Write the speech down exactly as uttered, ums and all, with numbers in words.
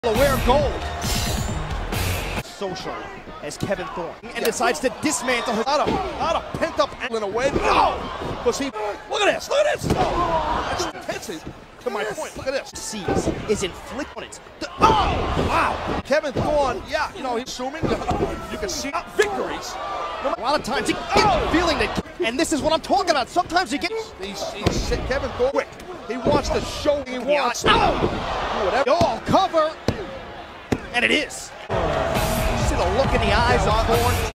Wear gold. Social as Kevin Thorn and yeah. decides to dismantle his. Not a, not a pent up in a way. No! Because he. Look at this! Look at this! Oh, that's intensity. To my point, look at this. Sees is inflicted on it. Oh! Wow! Kevin Thorn, yeah, you know, he's assuming you can see victories. A lot of times he gets oh! feeling that, and this is what I'm talking about. Sometimes he gets. He's, he's Kevin Thorn quick. He wants to show he wants. Oh! Whatever. Oh, cover. And it is. You see the look in the eyes of Thorn.